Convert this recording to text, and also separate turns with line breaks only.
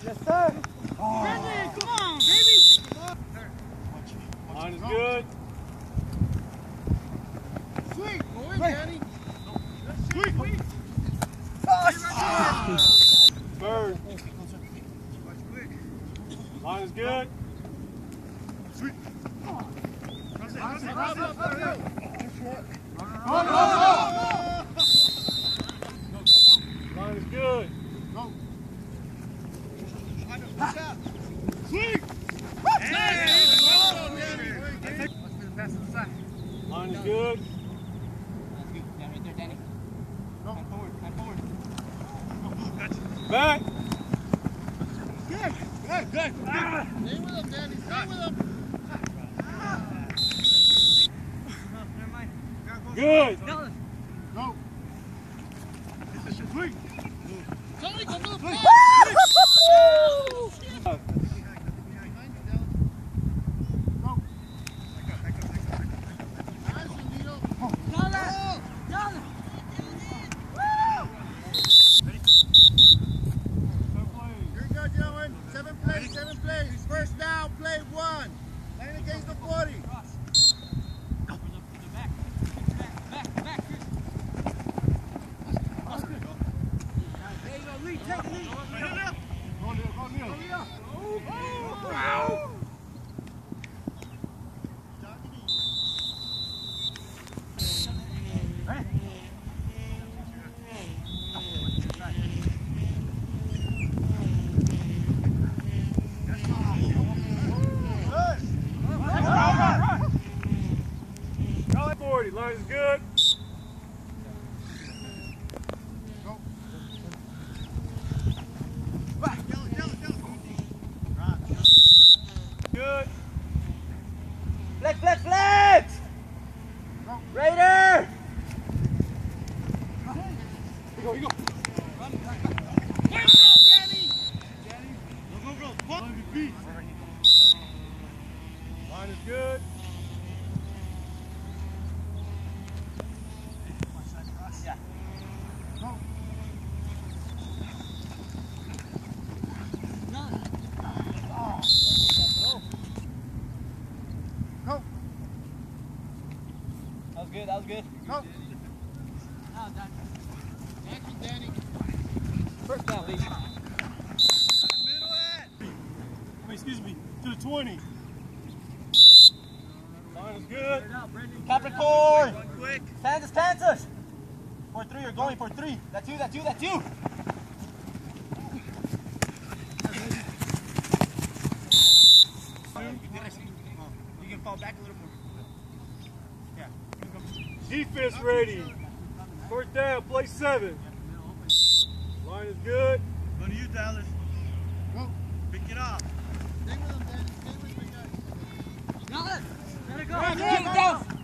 Yes, sir.
Brendan, come on, baby.
Line is good.
Sweet. Go in, Danny. Sweet.
Bird. Line is good.
Sweet.
Line is good.
Sweet.
Line is good.
Right there, Danny. Hand forward.
Back.
Good. Stay with him, Danny. Stay with him.
Good.
Go. Sweet. Tony, go move. Seven plays. First down, play 1. Line against the 40. There you go, lead, take lead.
Go, Neil. Line is good.
Go.
Good.
Flex!
Go.
Raider!
You go.
Danny. Go.
Line is good.
Yeah.
Go. Go.
That was good.
Go. Thank you, Danny.
First down, Lee.
Excuse me. To the 20. Line is good.
Capricorn! Kansas! 4-3, you're going for 3. That's you.
You can fall back a little more. Yeah.
Defense ready. First down, play 7. Line is good.
Go to you, Dallas. Go. Pick it up. Stay with him, Danny. Stay with the guy. Dallas! Let it go.